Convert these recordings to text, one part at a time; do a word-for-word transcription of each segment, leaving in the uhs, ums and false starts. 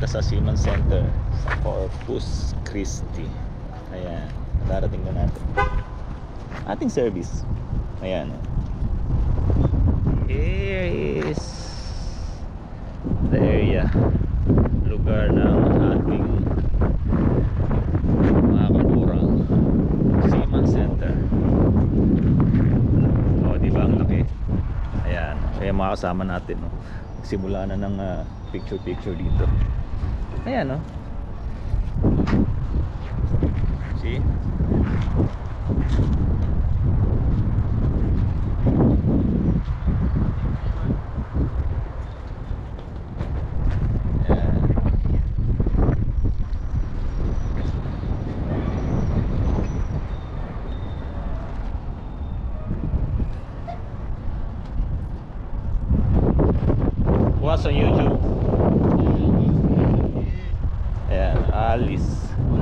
papunta sa Seaman Center sa Corpus Christi. Ayan, darating na natin ating service. Ayan, here is the area, lugar ng ating mga kaburang Seaman Center. O, di ba ang laki? Ayan, kaya mga kasama natin, no? Simula na ng uh, picture picture dito. Ayan, no? See? Watch on YouTube. Ayan, Alice.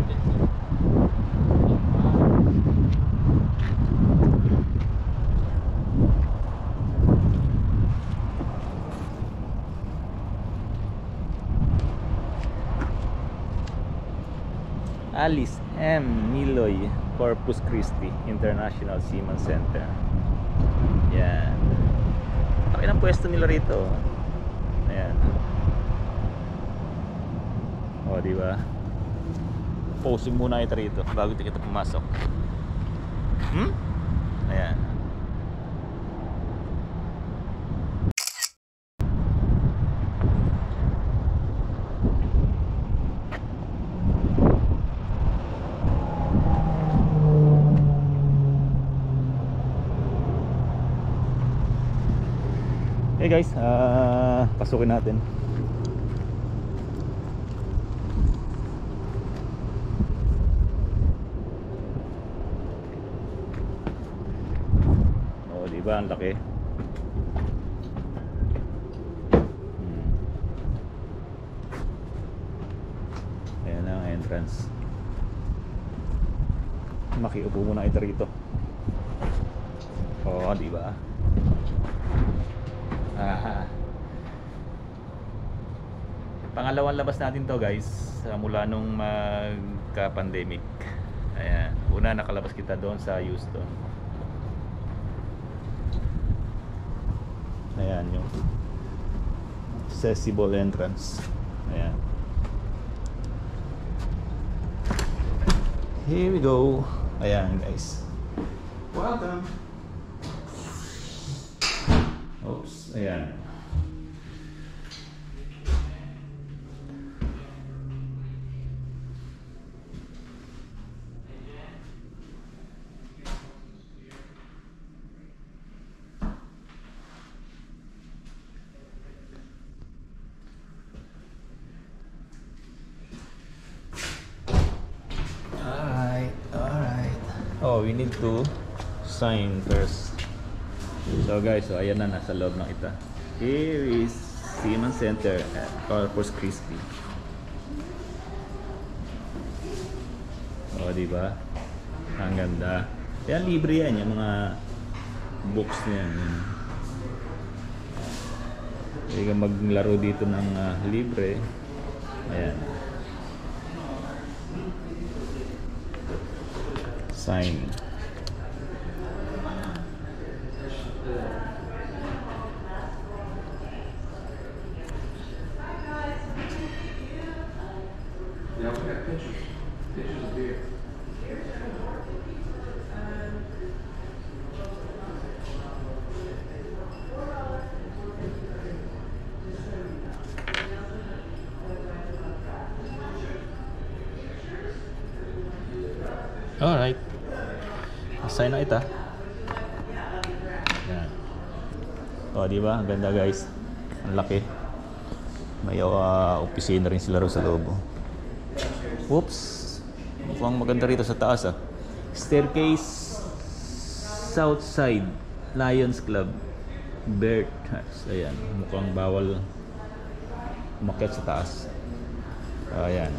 Alice M. Niloy, Corpus Christi International Seaman Center. Yan. Laki ng pwesto nila rito. Ayan. O, diba? Posing muna ito rito bago kita pumasok. Hmm? Ayan. Hey guys, uh, pasukin natin. Oh, di ba ang laki? Hmm. Ayan ang entrance. Makiupo muna ito rito. Oh, di ba? Ah. Pangalawang labas natin to guys, mula nung magka-pandemic. Ayan, una nakalabas kita doon sa Houston. Ayan yung accessible entrance. Ayan. Here we go. Ayan guys. Welcome. Oops, ayan. Alright, alright. Oh, we need to sign first. So guys, so ayan na, nasa loob ng ita. Here is Seaman Center at Corpus Christi. O, diba? Ang ganda. Kaya libre yan, yung mga books na yan. Pwede ka maglaro dito ng uh, libre. Ayan. Sign. Yeah, we got pictures. Pictures of beer. Alright. Sign na ita. Yan. O, diba? Ang ganda guys. Ang laki. May uh, opisina rin sila rin sa loob. Whoops. Mukhang maganda rito sa taas ah. Staircase Southside Lions Club Bert. Ayan. Mukhang bawal umakyat sa taas. Ayan.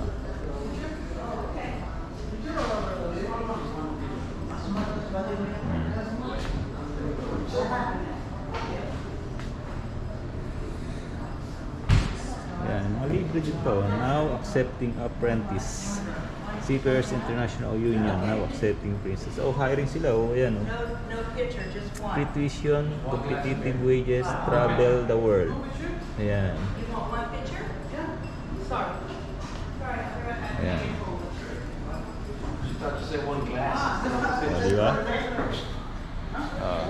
Hmm. Ayan. mga libre dito. Now accepting apprentice. Seafarers International Union now accepting princess. Oh, hiring sila. Oh, ayan oh. No, no picture, just one. Free tuition, competitive wages, travel the world. Ayan. You want one picture? Yeah. Sorry. Sorry. Ayan. She thought you said one glass. O, di ba? Oh.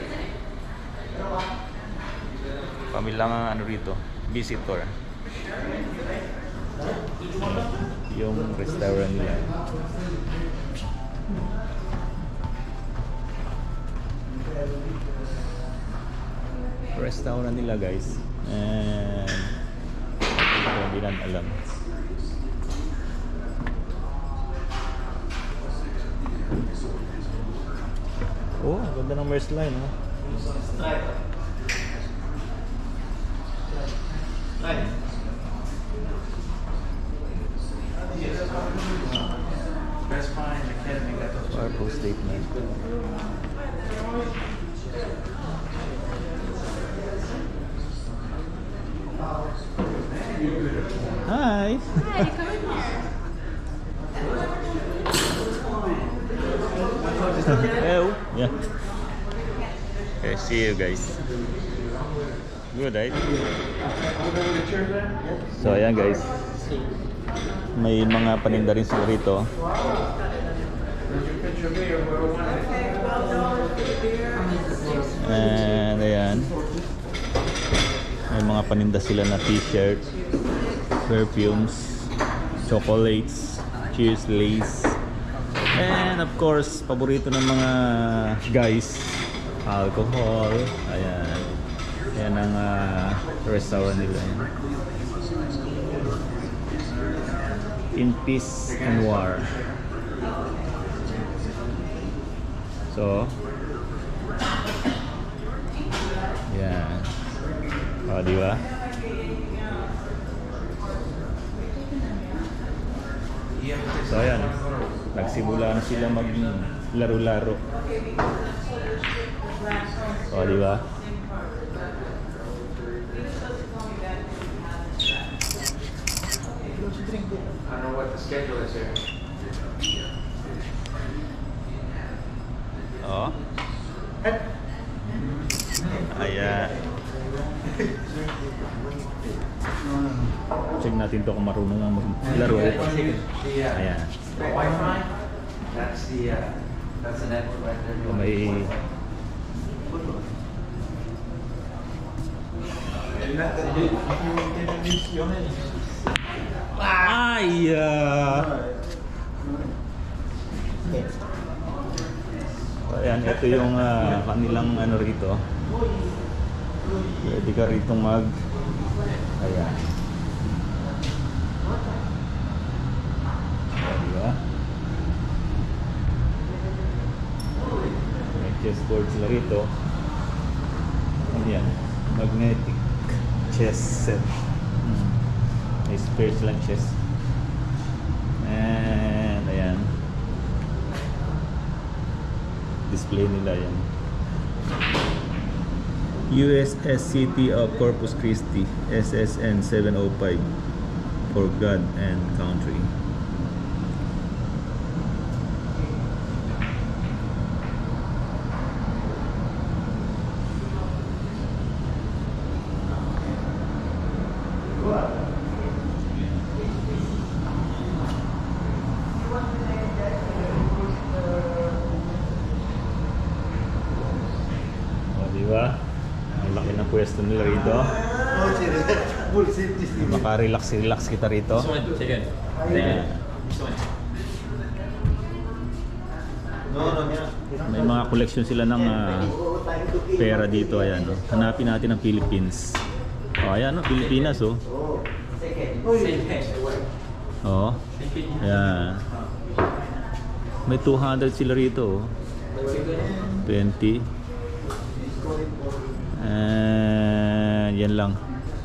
Pamilang ano rito, visitor. Yung restaurant nila. Restaurant nila guys. And hindi lang alam. Oh, ganda ng Merce line, oh. Best Buy and Academy got those. Purple statement. Hi. Hello. Yeah. Okay, see you guys. Good, right? So, ayan guys. May mga paninda rin sila rito. There's your picture of me or whoever wanted it. Okay, twelve dollars for the beer. And ayan. May mga paninda sila na t-shirt, perfumes, chocolates, cheers lace. And of course, paborito ng mga guys, alcohol. Ayan. Ayan ang uh, restaurant nila. In peace and war. So, yan. O, di ba? So, ayan. Nagsimula na sila maglaro-laro. O, di ba? I don't know what the schedule is here. O. Ayan. Check natin to kung marunong nga maglaro. The, uh, Ayan. the Wi-Fi, that's the, uh, that's the network right there. May ay ah. Ayan, ito yung uh, kanilang ano rito. Pwede ka rito mag ayan. Ayan, diba? May chessboard sila rito. Ayan, magnetic chess set. Hmm. May spare silang chess. And ayan, display nila yan. U S S City of Corpus Christi, S S N seven oh five, for God and country. O, diba? Ang laki ng pwesto nila rito. Maka-relax-relax kita rito. Ayan. May mga collection sila ng uh, pera dito. Ayan, no? Hanapin natin ang Philippines. O, ayan, no? Pilipinas, oh. Oh. Ayan. May two hundred sila rito, oh. twenty. And yan lang.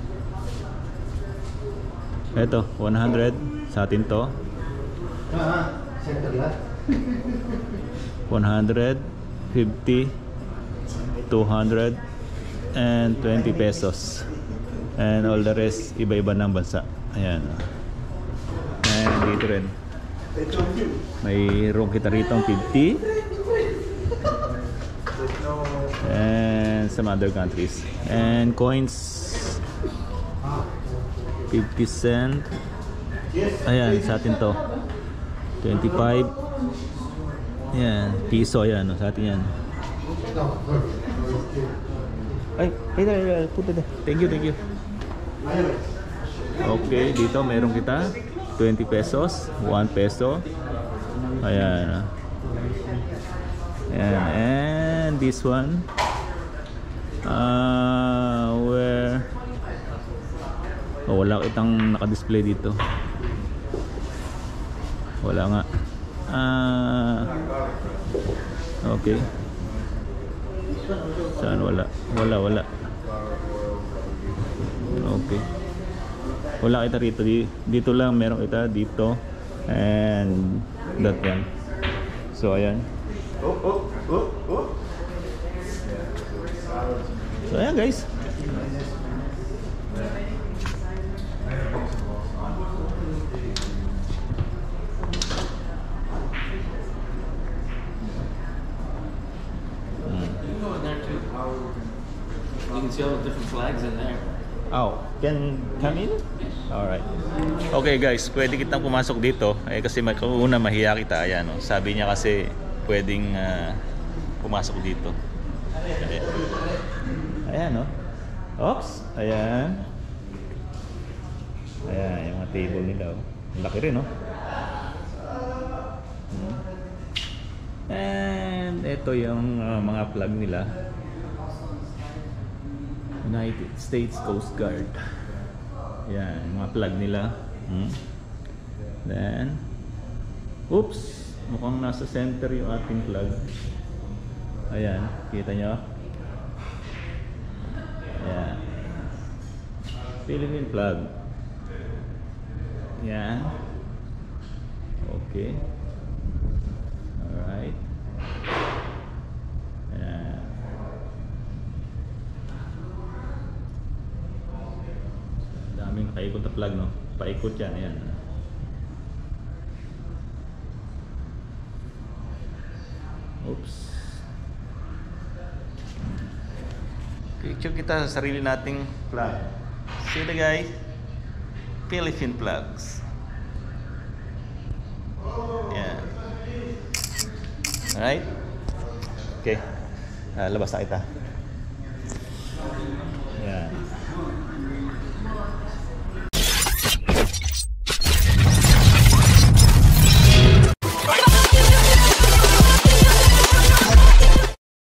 Eto, one hundred sa atin to. one hundred, fifty, two hundred, and twenty pesos. And all the rest, iba-iba ng bansa. Ayan. And dito rin. Mayroon kita rito ang fifty. And some other countries. And coins, fifty cent. Ayan, sa atin to. twenty-five. Ayan, piso yan. No, sa atin yan. Ay, ay, ay, ay, puto na. Thank you, thank you. Okay, dito meron kita twenty pesos, one peso. Ayan. Ayan, and this one uh, where oh, wala kitang naka-display dito. Wala nga. Ah, okay. Saan wala? Wala, wala. Okay. Wala kita rito. Dito lang meron kita dito. And that one. So ayan. So ayan guys. You can see all the different flags in there. Oh, can come in? Alright. Okay guys, pwede kitang pumasok dito. Eh, kasi may, una mahiya kita. Ayan, oh. Sabi niya kasi pwedeng uh, pumasok dito. Ayan. Ayan, oh. Oops. Ayan. Ayan, yung mga table nila. Oh. Laki rin, oh. Hmm. And ito yung uh, mga plug nila. United States Coast Guard. Yan, mga plug nila. Hmm. Then, oops, mukhang nasa center yung ating plug. Ayan, kita nyo? Ayan. Philippine plug. Yan. Okay. Alright. Ayan. Daming nakaikot na plug, no? Paikot yan, ayan. Oops. Picture kita sa sarili nating plug. See the guys? Philippine plugs. Yan. Alright? Okay. Uh, labas na kita. Yan.